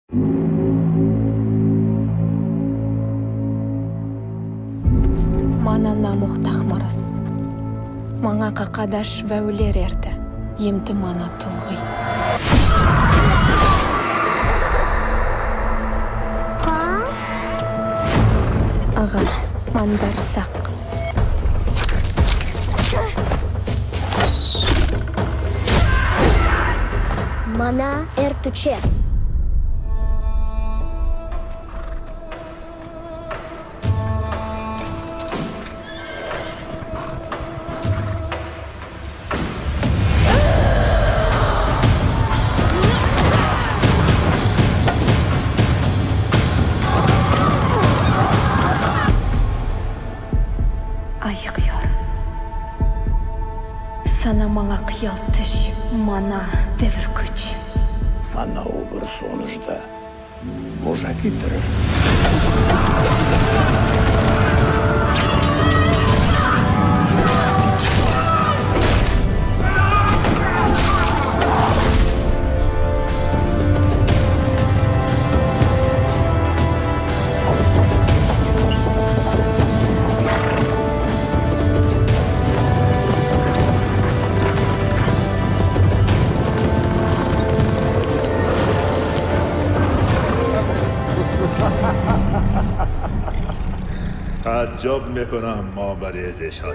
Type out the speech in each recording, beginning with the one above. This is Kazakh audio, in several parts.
Мана намух тахмарас. Маңа қақадаш вәулер ерді. Емті мана тұлғый. Аға, мандар сақ. Мана әртүче. Айық йор. Sana маңа қиял түш, мана девір күч. Sana olur sonuçta boşa getirir. تعجب میکنم ما برای شاجا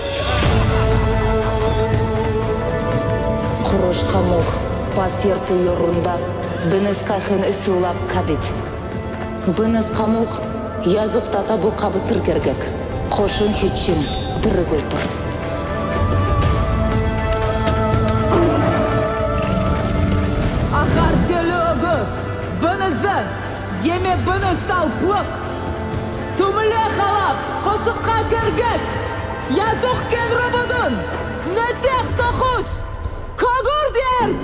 Құрыш қамух, пасерті yorunda, бініз қайхын үсілап кадид. Бініз қамух, язуқтата бұл қабысыр кергек. Қошын хитшін, дыры көлтір. Ахар телеогы, бінізді, еме біні салплық. Түміле қалап, қошыққа кергек. Язуқ кен рыбыдын, нетек тоқуш, когур дерд.